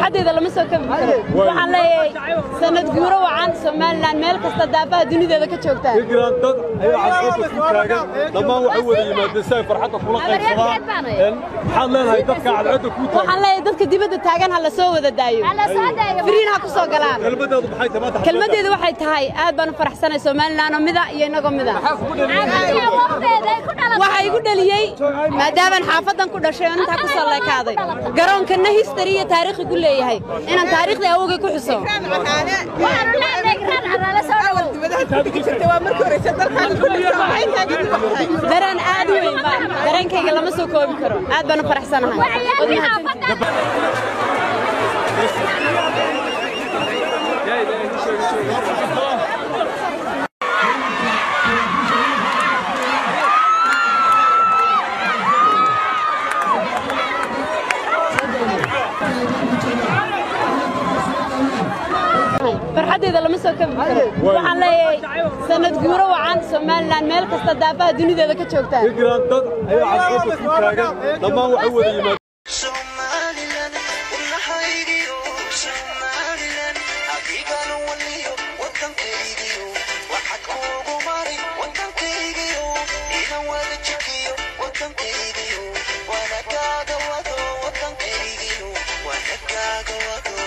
farxadeeda lama soo kabi karo waxaan leeyahay sanad guuro wacan Soomaaliland meel kasta daafaha dunideeda ka joogtaan fikrad dad ay casbada ku taagan dhamaan waxa wada yimaadeen farxadda kula qaybsadaan waxaan leenahay dadka cadceedda ku taagan waxaan leeyahay dadka dibadda taagan hal soo wada daayo firiin ha ku soo galaan kelmadeedu waxay tahay aad baan u faraxsanahay Soomaaliland oo mida iyo inaga mida waxa igu dhaliyay maadaama xaafadan ku dhashay inta ku soo leekaaday garoonkana history iyo taariikh ku leeyahay inaan taariikhda awgeey ku xuso dareen aad u weyn baan dareenkayga lama soo koobi karo aad baan u faraxsanahay farxadeeda lama soo kabi karo waxaan leeyahay sanad guuro wacan Soomaaliland meel kasta daafaha dunideeda ka joogtaan fikrad dad ay casbada ku taagan dhamaan waxa wada yimaadeen Somaliland unahaygiyo Somaliland adigana waliyo wadankaygiyo waxa kuugu mari wadankaygiyo ina wada jikiyo wadankaygiyo wana kaaga wado wadankaygiyo wana kaaga wado